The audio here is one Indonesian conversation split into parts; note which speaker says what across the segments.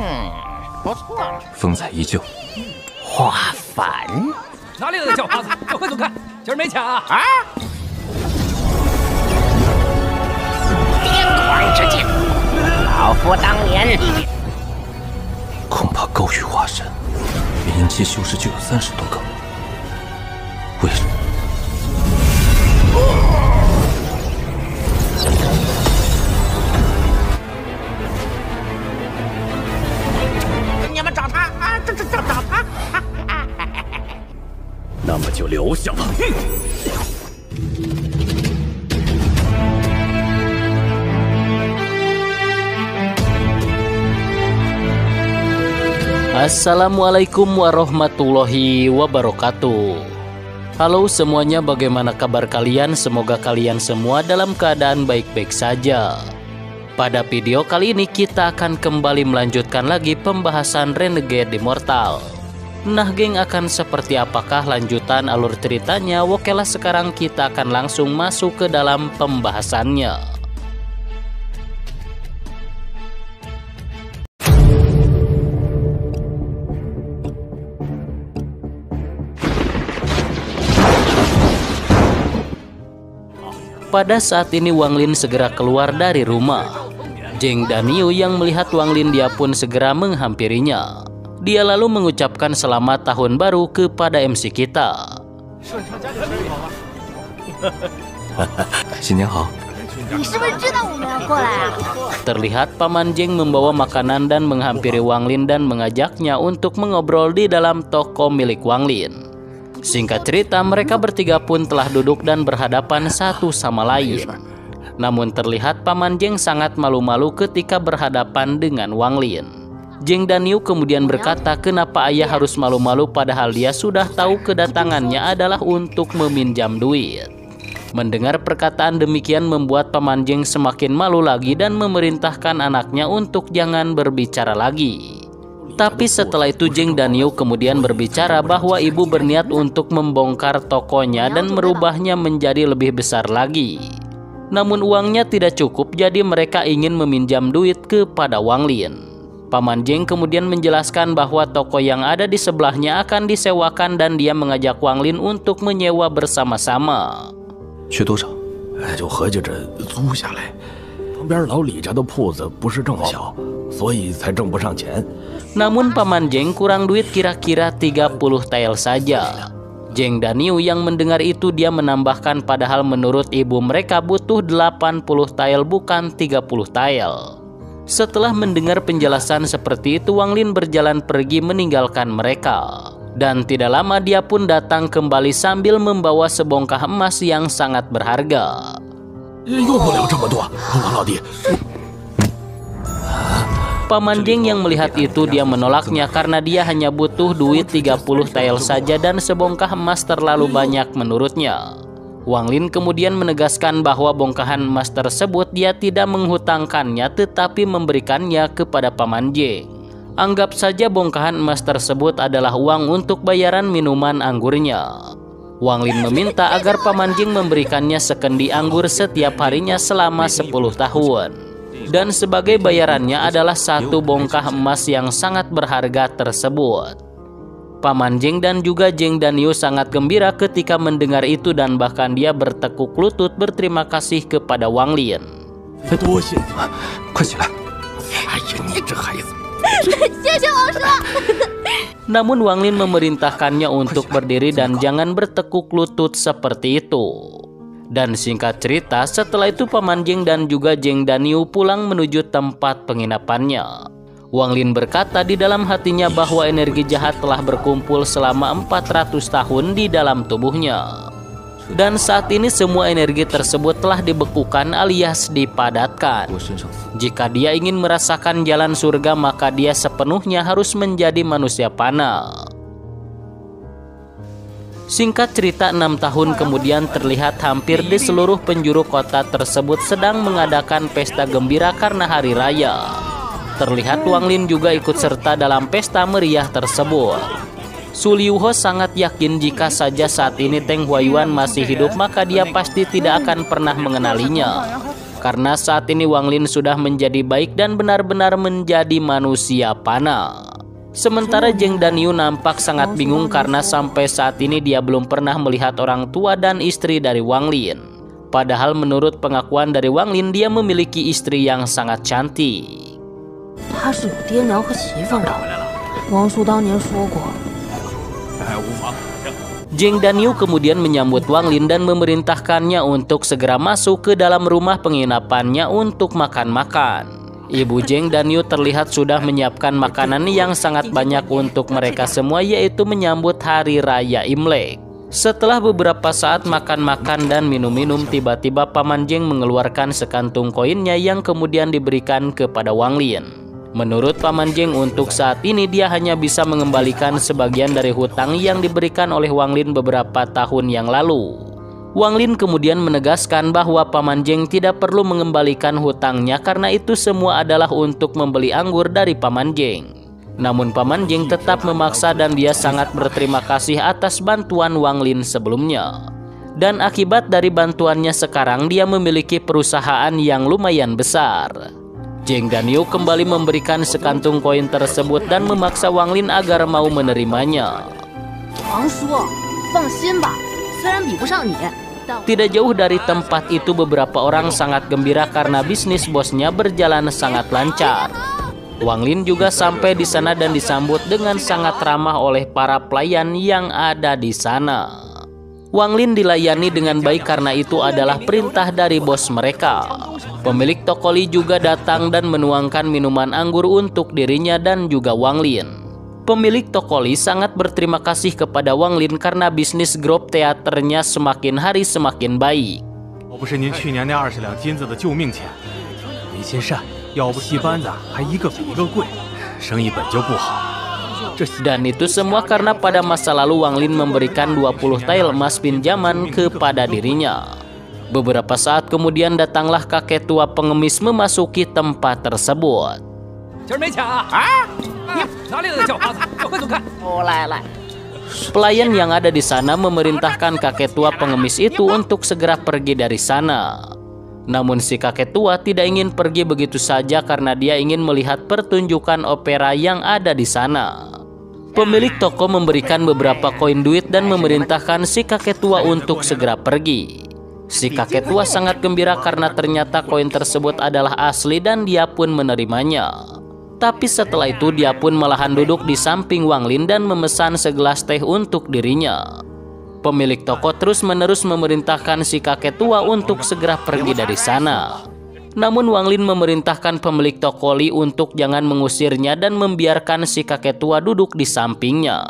Speaker 1: 不错。
Speaker 2: 风采依旧。
Speaker 1: 花凡，
Speaker 3: 哪里来的叫花子？快走开！今儿没抢啊！
Speaker 1: 癫狂之境，老夫当年
Speaker 2: 恐怕高于化神，元婴期修士就有30多个。为什么？
Speaker 1: 你们找他啊！找他！
Speaker 4: 那么就留下吧。
Speaker 5: Assalamualaikum warahmatullahi wabarakatuh. Halo semuanya, bagaimana kabar kalian? Semoga kalian semua dalam keadaan baik-baik saja. Pada video kali ini kita akan kembali melanjutkan lagi pembahasan Renegade Immortal. Nah geng, akan seperti apakah lanjutan alur ceritanya? Okelah, sekarang kita akan langsung masuk ke dalam pembahasannya. Pada saat ini Wang Lin segera keluar dari rumah. Zheng dan Yu yang melihat Wang Lin dia pun segera menghampirinya. Dia lalu mengucapkan selamat tahun baru kepada MC kita. Terlihat Paman Zheng membawa makanan dan menghampiri Wang Lin dan mengajaknya untuk mengobrol di dalam toko milik Wang Lin. Singkat cerita, mereka bertiga pun telah duduk dan berhadapan satu sama lain. Namun terlihat Paman Zheng sangat malu-malu ketika berhadapan dengan Wang Lin. Zheng dan Yu kemudian berkata kenapa ayah harus malu-malu padahal dia sudah tahu kedatangannya adalah untuk meminjam duit. Mendengar perkataan demikian membuat Paman Zheng semakin malu lagi dan memerintahkan anaknya untuk jangan berbicara lagi. Tapi setelah itu Zheng dan Yu kemudian berbicara bahwa ibu berniat untuk membongkar tokonya dan merubahnya menjadi lebih besar lagi. Namun uangnya tidak cukup, jadi mereka ingin meminjam duit kepada Wang Lin. Paman Zheng kemudian menjelaskan bahwa toko yang ada di sebelahnya akan disewakan dan dia mengajak Wang Lin untuk menyewa bersama-sama.
Speaker 2: 缺多少？
Speaker 4: 就合计着租下来。旁边老李家的铺子不是正小，所以才挣不上钱。
Speaker 5: Namun Paman Zheng kurang duit kira-kira 30 tael saja. Zheng dan Yu yang mendengar itu dia menambahkan padahal menurut ibu mereka butuh 80 tael bukan 30 tael. Setelah mendengar penjelasan seperti itu Wang Lin berjalan pergi meninggalkan mereka. Dan tidak lama dia pun datang kembali sambil membawa sebongkah emas yang sangat berharga.
Speaker 4: 用不了这么多，王老弟。
Speaker 5: Paman Zheng yang melihat itu dia menolaknya karena dia hanya butuh duit 30 tael saja dan sebongkah emas terlalu banyak menurutnya. Wang Lin kemudian menegaskan bahwa bongkahan emas tersebut dia tidak menghutangkannya tetapi memberikannya kepada Paman Zheng. Anggap saja bongkahan emas tersebut adalah uang untuk bayaran minuman anggurnya. Wang Lin meminta agar Paman Zheng memberikannya sekendi anggur setiap harinya selama 10 tahun. Dan sebagai bayarannya adalah satu bongkah emas yang sangat berharga tersebut. Paman Zheng dan juga Zheng dan Yu sangat gembira ketika mendengar itu dan bahkan dia bertekuk lutut berterima kasih kepada Wang Lin.
Speaker 2: 快起来！
Speaker 4: 哎呀，你这孩子！
Speaker 6: 谢谢王叔。
Speaker 5: Namun Wang Lin memerintahkannya untuk berdiri dan jangan bertekuk lutut seperti itu. Dan singkat cerita, setelah itu Paman Zheng dan juga Zheng dan Yu pulang menuju tempat penginapannya. Wang Lin berkata di dalam hatinya bahwa energi jahat telah berkumpul selama 400 tahun di dalam tubuhnya. Dan saat ini semua energi tersebut telah dibekukan alias dipadatkan. Jika dia ingin merasakan jalan surga maka dia sepenuhnya harus menjadi manusia panah. Singkat cerita 6 tahun kemudian terlihat hampir di seluruh penjuru kota tersebut sedang mengadakan pesta gembira karena hari raya. Terlihat Wang Lin juga ikut serta dalam pesta meriah tersebut. Su Liuho sangat yakin jika saja saat ini Teng Huayuan masih hidup maka dia pasti tidak akan pernah mengenalinya. karena saat ini Wang Lin sudah menjadi baik dan benar-benar menjadi manusia panah. Sementara Zheng Danyu nampak sangat bingung karena sampai saat ini dia belum pernah melihat orang tua dan istri dari Wang Lin. Padahal menurut pengakuan dari Wang Lin, dia memiliki istri yang sangat cantik. Zheng Danyu kemudian menyambut Wang Lin dan memerintahkannya untuk segera masuk ke dalam rumah penginapannya untuk makan-makan. Ibu Zheng Danyu terlihat sudah menyiapkan makanan yang sangat banyak untuk mereka semua, yaitu menyambut Hari Raya Imlek. Setelah beberapa saat makan-makan dan minum-minum, tiba-tiba Paman Zheng mengeluarkan sekantung koinnya yang kemudian diberikan kepada Wang Lin. Menurut Paman Zheng, untuk saat ini dia hanya bisa mengembalikan sebagian dari hutang yang diberikan oleh Wang Lin beberapa tahun yang lalu. Wang Lin kemudian menegaskan bahwa Paman Zheng tidak perlu mengembalikan hutangnya karena itu semua adalah untuk membeli anggur dari Paman Zheng. Namun Paman Zheng tetap memaksa dan dia sangat berterima kasih atas bantuan Wang Lin sebelumnya. Dan akibat dari bantuannya sekarang dia memiliki perusahaan yang lumayan besar. Zheng Danyu kembali memberikan sekantung koin tersebut dan memaksa Wang Lin agar mau menerimanya.
Speaker 6: Wang Shu, 放心吧，虽然比不上你。
Speaker 5: Tidak jauh dari tempat itu beberapa orang sangat gembira karena bisnis bosnya berjalan sangat lancar. Wang Lin juga sampai di sana dan disambut dengan sangat ramah oleh para pelayan yang ada di sana. Wang Lin dilayani dengan baik karena itu adalah perintah dari bos mereka. Pemilik toko Li juga datang dan menuangkan minuman anggur untuk dirinya dan juga Wang Lin. Pemilik toko Li sangat berterima kasih kepada Wang Lin karena bisnis grup teaternya semakin hari semakin baik. Dan itu semua karena pada masa lalu Wang Lin memberikan 20 tael emas pinjaman kepada dirinya. Beberapa saat kemudian datanglah kakek tua pengemis memasuki tempat tersebut. Pelayan yang ada di sana memerintahkan kakek tua pengemis itu untuk segera pergi dari sana. Namun si kakek tua tidak ingin pergi begitu saja karena dia ingin melihat pertunjukan opera yang ada di sana. Pemilik toko memberikan beberapa koin duit dan memerintahkan si kakek tua untuk segera pergi. Si kakek tua sangat gembira karena ternyata koin tersebut adalah asli dan dia pun menerimanya. Tapi setelah itu dia pun malahan duduk di samping Wang Lin dan memesan segelas teh untuk dirinya. Pemilik toko terus-menerus memerintahkan si kakek tua untuk segera pergi dari sana. Namun Wang Lin memerintahkan pemilik toko Li untuk jangan mengusirnya dan membiarkan si kakek tua duduk di sampingnya.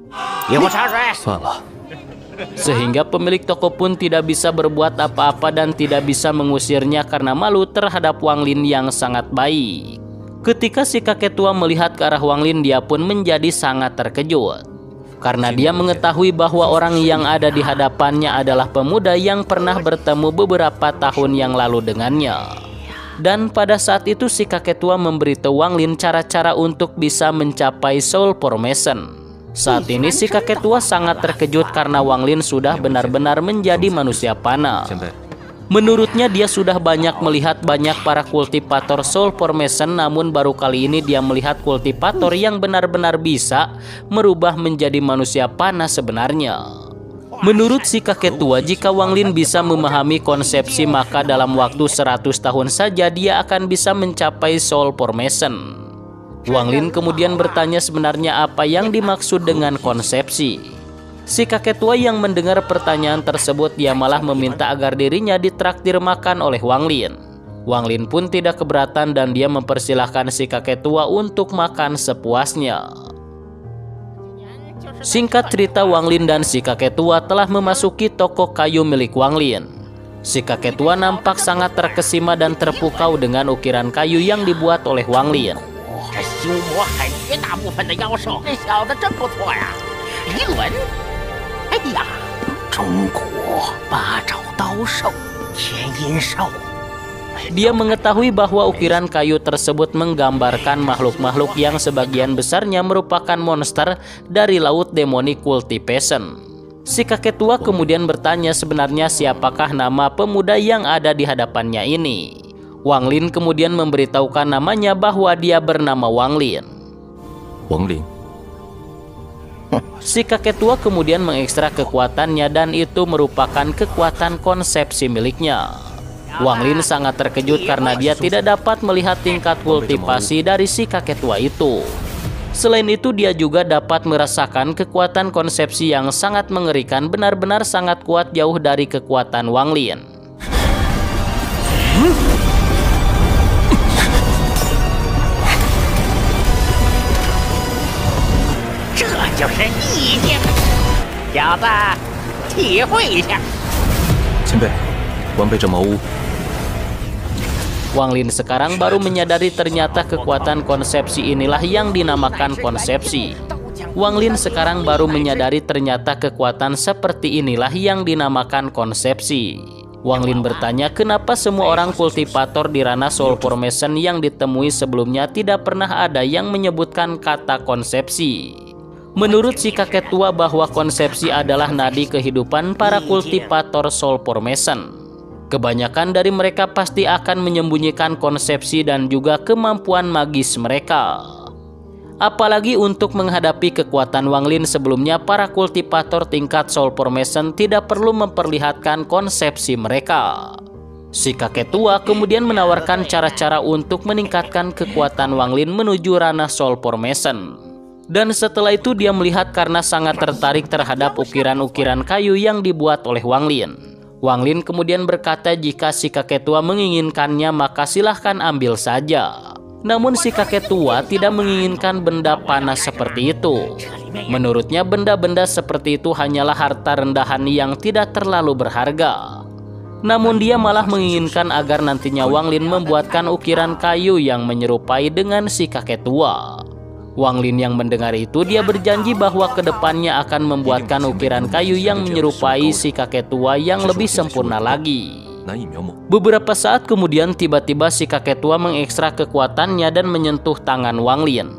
Speaker 5: Sehingga pemilik toko pun tidak bisa berbuat apa-apa dan tidak bisa mengusirnya karena malu terhadap Wang Lin yang sangat baik. Ketika si kakek tua melihat ke arah Wang Lin, dia pun menjadi sangat terkejut. Karena dia mengetahui bahwa orang yang ada di hadapannya adalah pemuda yang pernah bertemu beberapa tahun yang lalu dengannya. Dan pada saat itu si kakek tua memberitahu Wang Lin cara-cara untuk bisa mencapai Soul Formation. Saat ini si kakek tua sangat terkejut karena Wang Lin sudah benar-benar menjadi manusia panah. Menurutnya dia sudah banyak melihat banyak para kultivator Soul Formation, namun baru kali ini dia melihat kultivator yang benar-benar bisa merubah menjadi manusia panah sebenarnya. Menurut si kakek tua, jika Wang Lin bisa memahami konsepsi maka dalam waktu 100 tahun saja dia akan bisa mencapai Soul Formation. Wang Lin kemudian bertanya sebenarnya apa yang dimaksud dengan konsepsi. Si kakek tua yang mendengar pertanyaan tersebut, dia malah meminta agar dirinya ditraktir makan oleh Wang Lin. Wang Lin pun tidak keberatan dan dia mempersilahkan si kakek tua untuk makan sepuasnya. Singkat cerita, Wang Lin dan si kakek tua telah memasuki toko kayu milik Wang Lin. Si kakek tua nampak sangat terkesima dan terpukau dengan ukiran kayu yang dibuat oleh Wang Lin. Dia mengetahui bahwa ukiran kayu tersebut menggambarkan makhluk-makhluk yang sebagian besarnya merupakan monster dari laut Demonic Cultivation. Si kakek tua kemudian bertanya sebenarnya siapakah nama pemuda yang ada di hadapannya ini. Wang Lin kemudian memberitahukan namanya bahwa dia bernama Wang Lin.
Speaker 2: Wang Lin.
Speaker 5: Si kakek tua kemudian mengekstrak kekuatannya dan itu merupakan kekuatan konsepsi miliknya. Wang Lin sangat terkejut karena dia tidak dapat melihat tingkat kultivasi dari si kakek tua itu. Selain itu dia juga dapat merasakan kekuatan konsepsi yang sangat mengerikan, benar-benar sangat kuat jauh dari kekuatan Wang Lin. Wang Lin sekarang baru menyadari ternyata kekuatan konsepsi inilah yang dinamakan konsepsi. Wang Lin sekarang baru menyadari ternyata kekuatan seperti inilah yang dinamakan konsepsi. Wang Lin bertanya kenapa semua orang kultivator di ranah Soul Formation yang ditemui sebelumnya tidak pernah ada yang menyebutkan kata konsepsi. Menurut si kakek tua bahwa konsepsi adalah nadi kehidupan para kultivator Soul Formation. Kebanyakan dari mereka pasti akan menyembunyikan konsepsi dan juga kemampuan magis mereka. Apalagi untuk menghadapi kekuatan Wang Lin sebelumnya, para kultivator tingkat Soul Formation tidak perlu memperlihatkan konsepsi mereka. Si kakek tua kemudian menawarkan cara-cara untuk meningkatkan kekuatan Wang Lin menuju ranah Soul Formation. Dan setelah itu dia melihat karena sangat tertarik terhadap ukiran-ukiran kayu yang dibuat oleh Wang Lin. Wang Lin kemudian berkata jika si kakek tua menginginkannya maka silahkan ambil saja. Namun si kakek tua tidak menginginkan benda panas seperti itu. Menurutnya benda-benda seperti itu hanyalah harta rendahan yang tidak terlalu berharga. Namun dia malah menginginkan agar nantinya Wang Lin membuatkan ukiran kayu yang menyerupai dengan si kakek tua. Wang Lin yang mendengar itu dia berjanji bahwa kedepannya akan membuatkan ukiran kayu yang menyerupai si kakek tua yang lebih sempurna lagi. Beberapa saat kemudian tiba-tiba si kakek tua mengekstrak kekuatannya dan menyentuh tangan Wang Lin.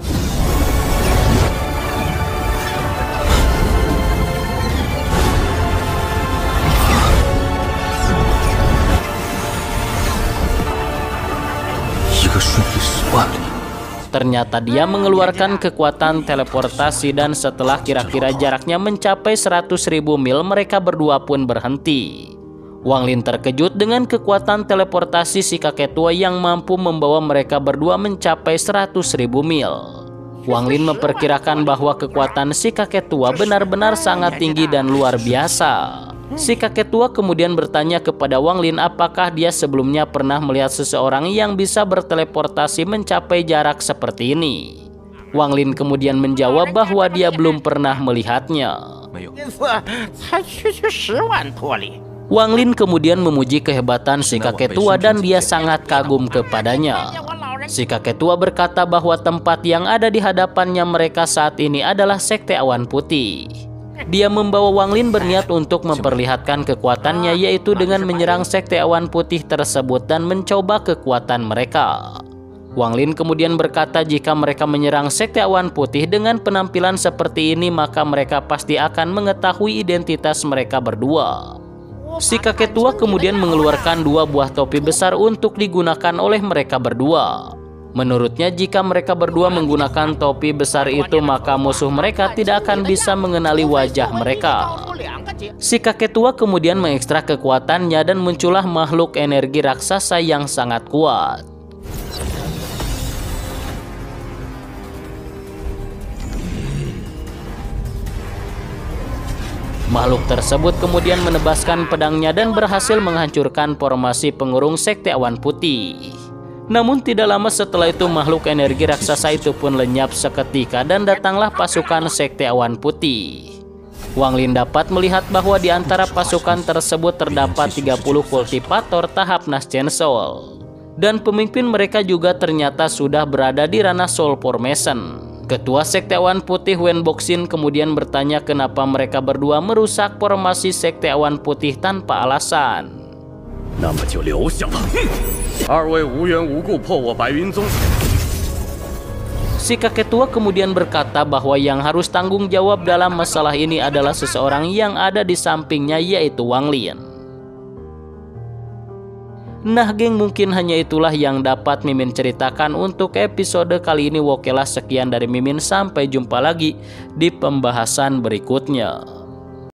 Speaker 5: Ternyata dia mengeluarkan kekuatan teleportasi dan setelah kira-kira jaraknya mencapai 100.000 mil mereka berdua pun berhenti. Wang Lin terkejut dengan kekuatan teleportasi si kakek tua yang mampu membawa mereka berdua mencapai 100.000 mil. Wang Lin memperkirakan bahwa kekuatan si kakek tua benar-benar sangat tinggi dan luar biasa. Si kakek tua kemudian bertanya kepada Wang Lin apakah dia sebelumnya pernah melihat seseorang yang bisa berteleportasi mencapai jarak seperti ini. Wang Lin kemudian menjawab bahwa dia belum pernah melihatnya. Wang Lin kemudian memuji kehebatan si kakek tua dan dia sangat kagum kepadanya. Si kakek tua berkata bahwa tempat yang ada di hadapannya mereka saat ini adalah Sekte Awan Putih. Dia membawa Wang Lin berniat untuk memperlihatkan kekuatannya yaitu dengan menyerang Sekte Awan Putih tersebut dan mencoba kekuatan mereka. Wang Lin kemudian berkata jika mereka menyerang Sekte Awan Putih dengan penampilan seperti ini maka mereka pasti akan mengetahui identitas mereka berdua. Si kakek tua kemudian mengeluarkan 2 buah topi besar untuk digunakan oleh mereka berdua. Menurutnya jika mereka berdua menggunakan topi besar itu maka musuh mereka tidak akan bisa mengenali wajah mereka. Si kakek tua kemudian mengekstrak kekuatannya dan muncullah makhluk energi raksasa yang sangat kuat. Makhluk tersebut kemudian menebaskan pedangnya dan berhasil menghancurkan formasi pengurung Sekte Awan Putih. Namun tidak lama setelah itu makhluk energi raksasa itu pun lenyap seketika dan datanglah pasukan Sekte Awan Putih. Wang Lin dapat melihat bahwa di antara pasukan tersebut terdapat 30 kultivator tahap Nascent Soul. Dan pemimpin mereka juga ternyata sudah berada di ranah Soul Formation. Ketua Sekte Awan Putih Wen Boxin kemudian bertanya kenapa mereka berdua merusak formasi Sekte Awan Putih tanpa alasan. Si kakek tua kemudian berkata bahwa yang harus tanggung jawab dalam masalah ini adalah seseorang yang ada di sampingnya, yaitu Wang Lin. Nah geng, mungkin hanya itulah yang dapat Mimin ceritakan untuk episode kali ini. Okelah, sekian dari Mimin, sampai jumpa lagi di pembahasan berikutnya.